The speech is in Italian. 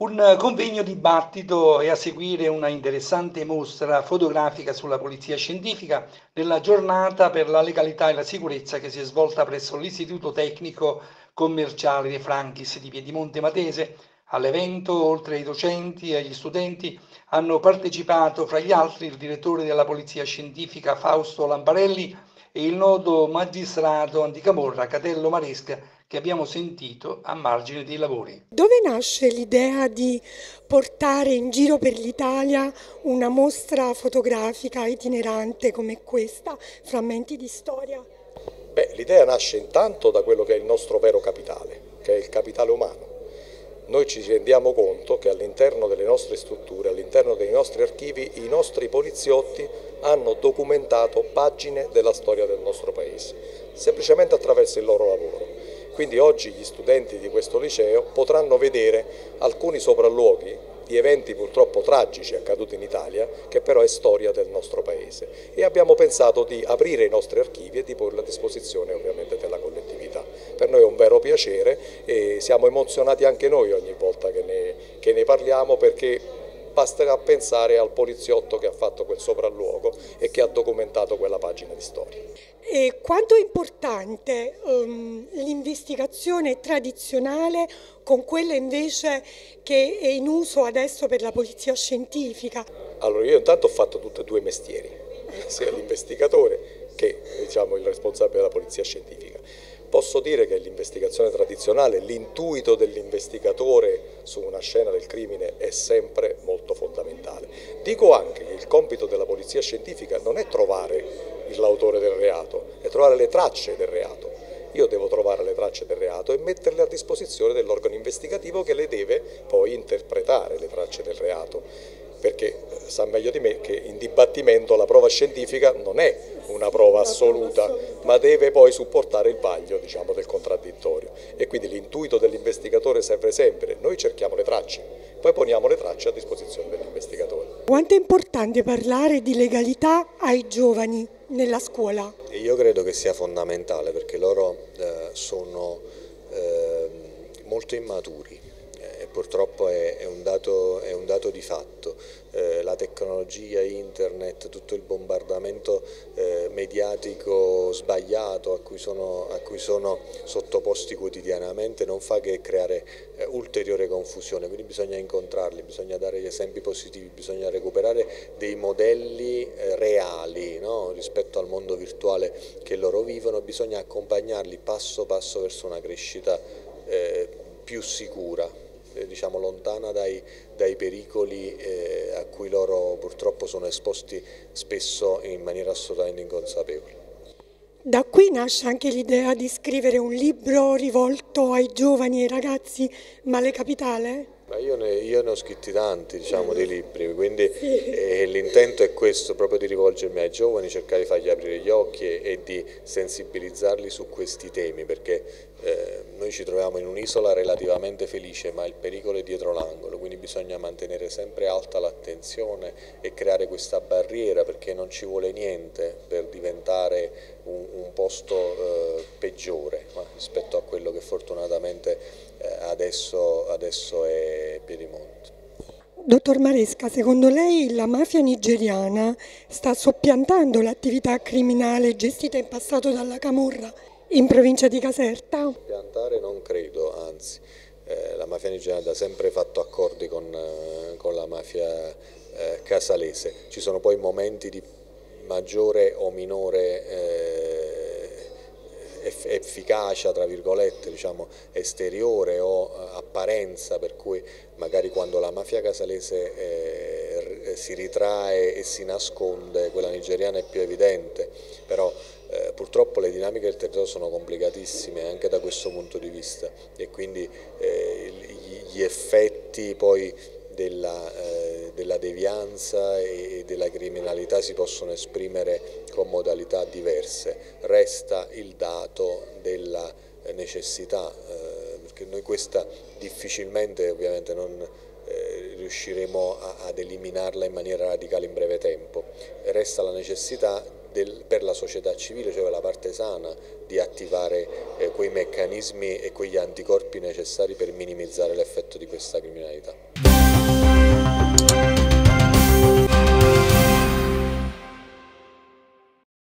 Un convegno dibattito e a seguire una interessante mostra fotografica sulla polizia scientifica nella giornata per la legalità e la sicurezza che si è svolta presso l'Istituto Tecnico Commerciale De Franchis di Piedimonte Matese. All'evento, oltre ai docenti e agli studenti, hanno partecipato fra gli altri il direttore della Polizia Scientifica Fausto Lamparelli e il noto magistrato anticamorra Catello Maresca che abbiamo sentito a margine dei lavori. Dove nasce l'idea di portare in giro per l'Italia una mostra fotografica itinerante come questa, Frammenti di storia? L'idea nasce intanto da quello che è il nostro vero capitale, che è il capitale umano. Noi ci rendiamo conto che all'interno delle nostre strutture, all'interno dei nostri archivi, i nostri poliziotti hanno documentato pagine della storia del nostro paese, semplicemente attraverso il loro lavoro. Quindi oggi gli studenti di questo liceo potranno vedere alcuni sopralluoghi di eventi purtroppo tragici accaduti in Italia, che però è storia del nostro paese. E abbiamo pensato di aprire i nostri archivi e di porli a disposizione ovviamente della collettività. Per noi è un vero piacere e siamo emozionati anche noi ogni volta che ne parliamo, perché basterà pensare al poliziotto che ha fatto quel sopralluogo e che ha documentato quella pagina di storia. E quanto è importante l'investigazione tradizionale con quella invece che è in uso adesso per la polizia scientifica? Allora, io intanto ho fatto tutti e due i mestieri, sia l'investigatore che il responsabile della polizia scientifica. Posso dire che l'investigazione tradizionale, l'intuito dell'investigatore su una scena del crimine è sempre molto fondamentale. Dico anche che il compito della polizia scientifica non è trovare l'autore del reato, è trovare le tracce del reato. Io devo trovare le tracce del reato e metterle a disposizione dell'organo investigativo che le deve poi interpretare le tracce del reato, perché sa meglio di me che in dibattimento la prova scientifica non è una prova assoluta, ma deve poi supportare il vaglio, del contraddittorio. E quindi l'intuito dell'investigatore serve sempre. Noi cerchiamo le tracce, poi poniamo le tracce a disposizione dell'investigatore. Quanto è importante parlare di legalità ai giovani nella scuola? Io credo che sia fondamentale, perché loro sono molto immaturi. E purtroppo è un dato di fatto. La tecnologia, internet, tutto il bombardamento mediatico sbagliato a cui sono sottoposti quotidianamente non fa che creare ulteriore confusione, quindi bisogna incontrarli, bisogna dare gli esempi positivi, bisogna recuperare dei modelli reali, no? Rispetto al mondo virtuale che loro vivono, bisogna accompagnarli passo passo verso una crescita più sicura, lontana dai pericoli a cui loro purtroppo sono esposti spesso in maniera assolutamente inconsapevole. Da qui nasce anche l'idea di scrivere un libro rivolto ai giovani e ai ragazzi, Male Capitale? Ma io ne ho scritti tanti, di libri, quindi l'intento è questo, proprio di rivolgermi ai giovani, cercare di fargli aprire gli occhi e di sensibilizzarli su questi temi, perché noi ci troviamo in un'isola relativamente felice, ma il pericolo è dietro l'angolo, quindi bisogna mantenere sempre alta l'attenzione e creare questa barriera, perché non ci vuole niente per diventare un posto peggiore rispetto a quello che fortunatamente adesso è Piedimonte. Dottor Maresca, secondo lei la mafia nigeriana sta soppiantando l'attività criminale gestita in passato dalla camorra in provincia di Caserta? Soppiantare non credo, anzi la mafia nigeriana ha sempre fatto accordi con la mafia casalese. Ci sono poi momenti di maggiore o minore efficacia, tra virgolette, esteriore o apparenza, per cui magari quando la mafia casalese si ritrae e si nasconde, quella nigeriana è più evidente, però purtroppo le dinamiche del territorio sono complicatissime anche da questo punto di vista, e quindi gli effetti poi della devianza e della criminalità si possono esprimere con modalità diverse. Resta il dato della necessità, perché noi questa difficilmente ovviamente non riusciremo ad eliminarla in maniera radicale in breve tempo. Resta la necessità per la società civile, cioè la parte sana, di attivare quei meccanismi e quegli anticorpi necessari per minimizzare l'effetto di questa criminalità.